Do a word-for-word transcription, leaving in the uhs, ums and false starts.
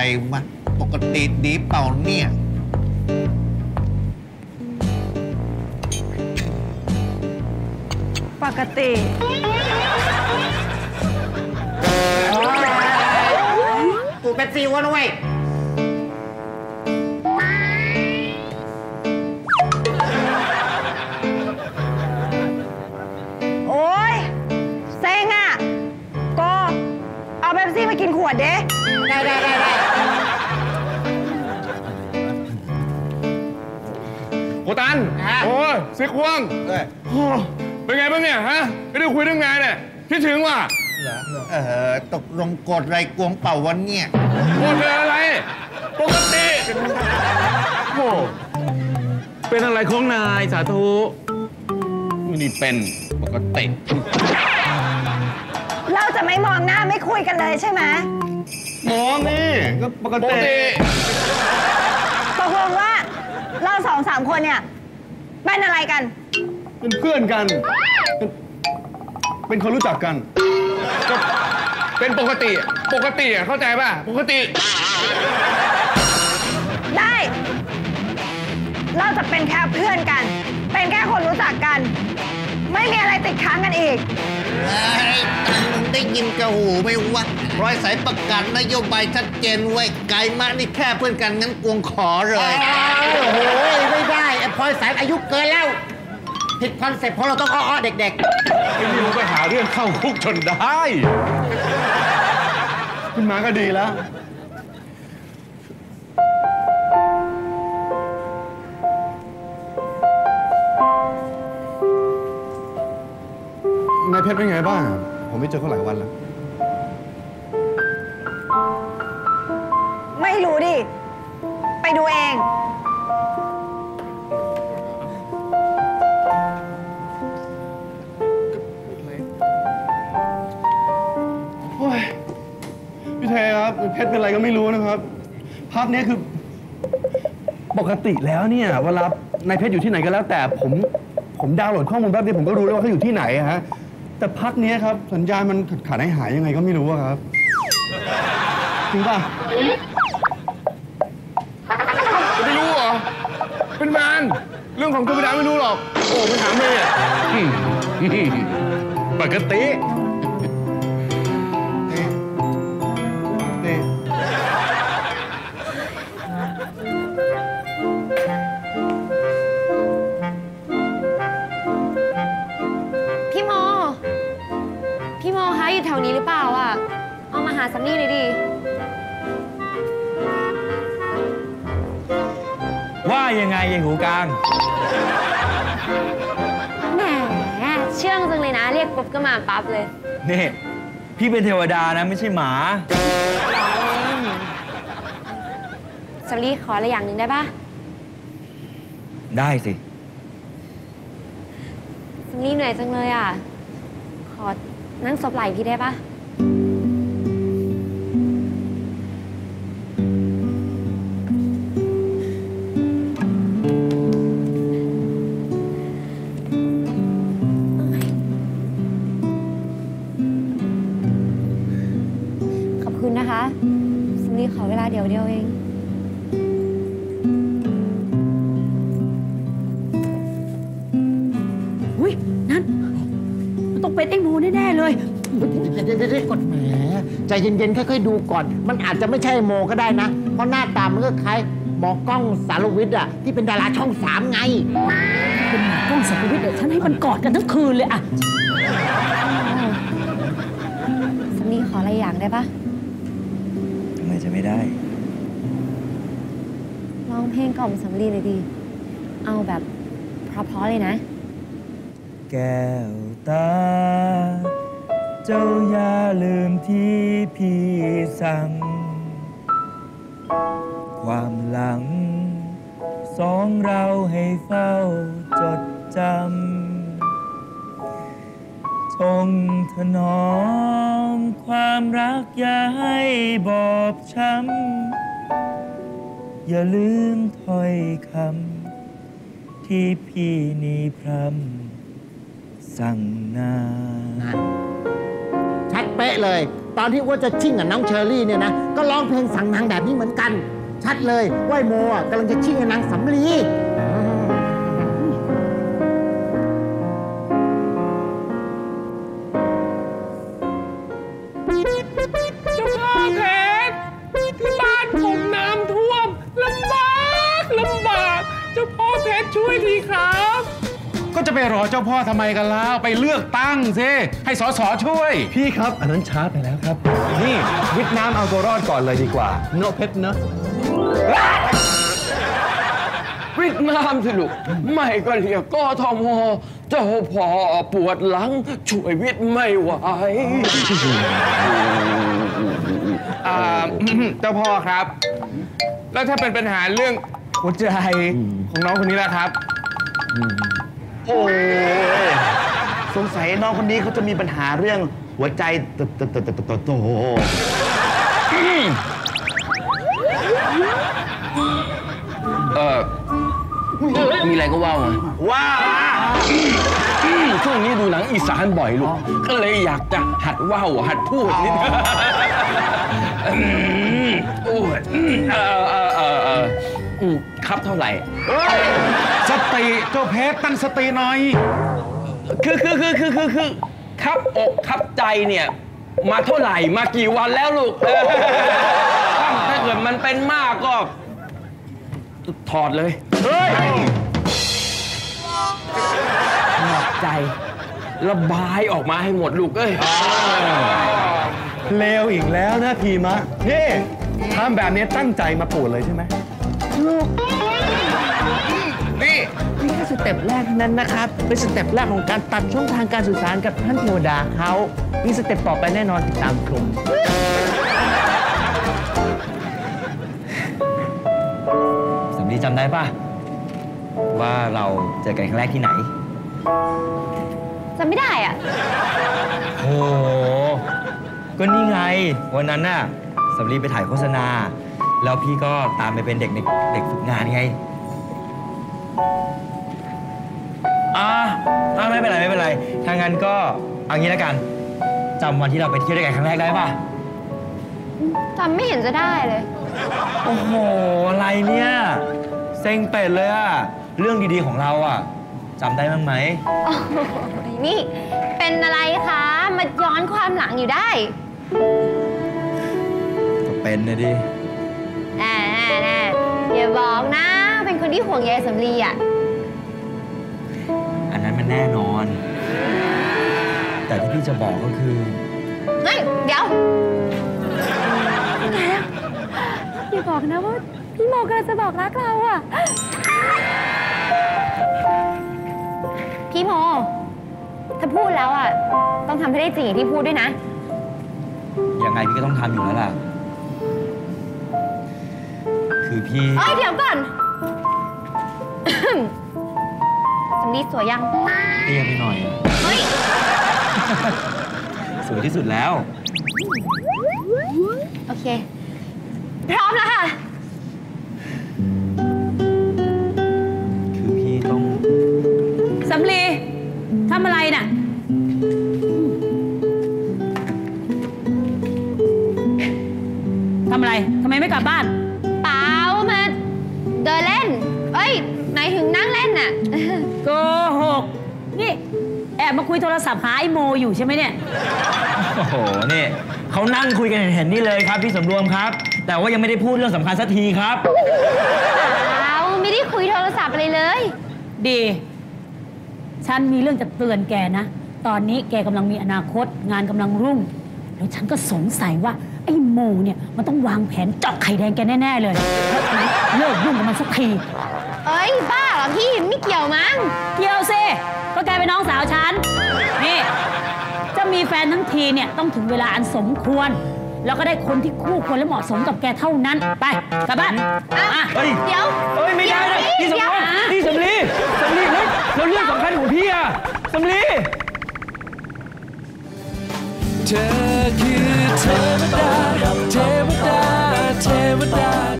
วะปกติดีเปล่าเนี่ยปกติกูเป็นซีวะนุ้ยโอ๊ยเซ็งอ่ะโกเอาเป๊ปซี่มากินขวดเด้ได้ได้ได้ได้โคตันโอ้ยซิกว่างเป็นไงบ้างเนี่ยฮะไม่ได้คุยเรื่องงานเนี่ยคิดถึงว่ะเออตกลงกดไรกวงเป่าวันเนี่ยกดเป็นอะไรปกติโอ้เป็นอะไรของนายสาธุไม่ได้เป็นปกติเราจะไม่มองหน้าไม่คุยกันเลยใช่ไหมมองนี่ก็ปกติตกลงว่าเราสองสามคนเนี่ยเป็นอะไรกันเป็นเพื่อนกันเป็นคนรู้จักกันก็เป็นปกติปกติเข้าใจป่ะปกติได้เราจะเป็นแค่เพื่อนกันเป็นแค่คนรู้จักกันไม่มีอะไรติดค้างกันอีกไอ้ตังมึงได้ยินกระหูไหมวะร้อยสายประกาศนโยบายชัดเจนไว้ไกลมากนี่แค่เพื่อนกันงั้นกวงขอเลยโอ้โหไม่ได้ไอ้พลอยสายอายุเกินแล้วผิดคอนเซ็ปต์เพราะเราต้องอ้อๆเด็กๆไอ้นี่มันไปหาเรื่องเข้าคุกจนได้ขึ้นมาก็ดีแล้วนายเพชรเป็นไงบ้างผมไม่เจอเขาหลายวันแล้วไม่รู้ดิไปดูเองโอ้ยพี่เทครับเพชรเป็นอะไรก็ไม่รู้นะครับภาพนี้คือปกติแล้วเนี่ยเวลานายเพชรอยู่ที่ไหนก็แล้วแต่ผมผมดาวน์โหลดข้อมูลแป๊บเดียวผมก็รู้แล้วว่าเขาอยู่ที่ไหนฮะแต่พักนี้ครับสัญญาณมันขาดหายหายยังไงก็ไม่รู้ครับจริงป่ะไม่รู้เหรอเป็นงานเรื่องของธรรมดาไม่รู้หรอกโอ้ไปถามเลยอ่ะปกติพี่โมพี่โมคะอยู่แถวนี้หรือเปล่าอ่ะเอามาหาซันนี่เลยดิว่ายังไงยายหูกลางแหมเชื่องจังเลยนะเรียกปุ๊บก็มาปั๊บเลยนี่พี่เป็นเทวดานะไม่ใช่หมาซันนี่ขออะไรอย่างหนึ่งได้ปะได้สิซันนี่เหนื่อยจังเลยอ่ะขอนั่งซบไหล่พี่ได้ปะขอบคุณนะคะซันนี่ขอเวลาเดี๋ยวเดียวเองอุ้ยนั่นมันต้องเป็นไอ้โมแน่ๆเลยเด็กๆกดแหมใจเย็นๆค่อยๆดูก่อนมันอาจจะไม่ใช่โมก็ได้นะเพราะหน้าตามันก็คล้ายหมอกล้องสารวิทย์อะที่เป็นดาราช่องสามไงเป็นหมอกล้องสารวิทย์เดี๋ยวฉันให้มันกอดกันทั้งคืนเลยอะซันนี่ขออะไรอย่างได้ปะทำไมจะไม่ได้ร้องเพลงกล่อมสำลีเลยดีเอาแบบเพราะๆเลยนะแก้วตาเจ้าอย่าลืมที่พี่สั่งความหลังสองเราให้เฝ้าจดจำทงถนอมความรักอย่าให้บอบช้ำอย่าลืมถ้อยคำที่พี่นี่พรำสั่งนาชัดเป๊ะเลยตอนที่อ้วนจะชิ่งกับน้องเชอรี่เนี่ยนะก็ร้องเพลงสั่งนางแบบนี้เหมือนกัน ชัดเลยว่าไอ้โมอ่ะกำลังจะชิ่งกับนางสำลีเจ้าพ่อเพชรที่บ้านผมน้ำท่วมลำบากลำบากเจ้าพ่อเพชรช่วยทีครับก็จะไปรอเจ้าพ่อทำไมกันล่ะไปเลือกตั้งสิให้สสช่วยพี่ครับอันนั้นช้าไปแล้วครับ นี่วิทย์น้ำเอาตัวรอดก่อนเลยดีกว่าเนาะเพชรเนาะวิทย์น้ำสิลูกไม่ก็เรียกกทมเจ้าพ่อปวดหลังช่วยวิทย์ไม่ไหวอ่า เจ้าพ่อครับ แล้วถ้าเป็นปัญหาเรื่องหัวใจของน้องคนนี้ล่ะครับโอ้ยสงสัยน้องคนนี้เขาจะมีปัญหาเรื่องหัวใจโตโตโตโตโตโตเออมีอะไรก็ว่ามาว้าช่วงนี้ดูหนังอีสานบ่อยลูกก็เลยอยากจะหัดว่าวหัดพูดนิดนึงโอ้ยเออเออเออเออครับเท่าไหร่สติเจ้าเพชรตั้งสติหน่อยคือคือคือคือคือคือครับอกครับใจเนี่ยมาเท่าไหร่มากี่วันแล้วลูก ถ้าเกิดมันเป็นมากก็ถอดเลยเฮ้ยหนักใจระบายออกมาให้หมดลูกเอ้ยเลวอีกแล้วนะพีมะนี่ทำแบบนี้ตั้งใจมาปวดเลยใช่ไหมนี่นี่แค่สเต็ปแรกเท่านั้นนะครับเป็นสเต็ปแรกของการตัดช่องทางการสื่อสารกับท่านเทวดาเขามีสเต็ปต่อไปแน่นอนติดตามชมสำลีจำได้ป่ะว่าเราเจอกันครั้งแรกที่ไหนจำไม่ได้อ่ะโอ้โหก็นี่ไงวันนั้นน่ะสำลีไปถ่ายโฆษณา แล้วพี่ก็ตามไปเป็นเด็กเด็กฝึกงานไงอ่าไม่เป็นไรไม่เป็นไรถ้างั้นก็เอางี้แล้วกันจำวันที่เราไปเที่ยวด้วยกันครั้งแรกได้ป่ะจำไม่เห็นจะได้เลยโอ้โหอะไรเนี่ยเซ็งเป็ดเลยอะเรื่องดีๆของเราอะจำได้บ้างไหมโอ้โหนี่เป็นอะไรคะมาย้อนความหลังอยู่ได้ก็เป็นนะดิแน่แน่แน่อย่าบอกนะ เป็นคนที่ห่วงใยสำลีอ่ะอันนั้นมันแน่นอน แต่ที่พี่จะบอกก็คือเฮ้ย เดี๋ยวอย่าบอกนะว่าพี่โมกำลังจะบอกรักเราอ่ะ พี่โม ถ้าพูดแล้วอ่ะ ต้องทำให้ได้จริงอย่างที่พูดด้วยนะยังไงพี่ก็ต้องทำอยู่แล้วล่ะ คือพี่เอ้ย เดี๋ยวก่อน สำลีสวยยังเตี้ยไปหน่อยเฮ้ยสวยที่สุดแล้วโอเค พร้อมแล้วค่ะคือพี่ต้องสำลีทำอะไรน่ะ ทำอะไร ทำไมไม่กลับบ้านเปล่ามาเดินเล่น เอ้ย หมายถึงนั่งเล่นน่ะโกหก นี่ แอบมาคุยโทรศัพท์หาไอ้โมอยู่ใช่ไหมเนี่ยโอ้โห นี่เขานั่งคุยกันเห็นๆนี่เลยครับพี่สำรวมครับ แต่ว่ายังไม่ได้พูดเรื่องสำคัญสักทีครับเปล่าไม่ได้คุยโทรศัพท์อะไรเลยดี ฉันมีเรื่องจะเตือนแกนะ ตอนนี้แกกำลังมีอนาคต งานกำลังรุ่ง แล้วฉันก็สงสัยว่าไอ้โมเนี่ยมันต้องวางแผนเจาะไข่แดงแกแน่ๆเลยเพราะฉะนั้นเลิกยุ่งกับมันสักทีเอ้ย บ้าเหรอพี่ ไม่เกี่ยวมั้งเกี่ยวสิก็แกเป็นน้องสาวฉัน นี่ จะมีแฟนทั้งทีเนี่ยต้องถึงเวลาอันสมควร แล้วก็ได้คนที่คู่ควรและเหมาะสมกับแกเท่านั้น ไปกลับบ้านอ่ะเฮ้ยเดี๋ยวเฮ้ย ไม่ได้นะเดี๋ยวพี่สำรวมเดี๋ยวพี่สำลีสำลีเฮ้ยแล้วเรื่องสำคัญของพี่อะสำลีเธอคือเทวดาเทวดาเทวดา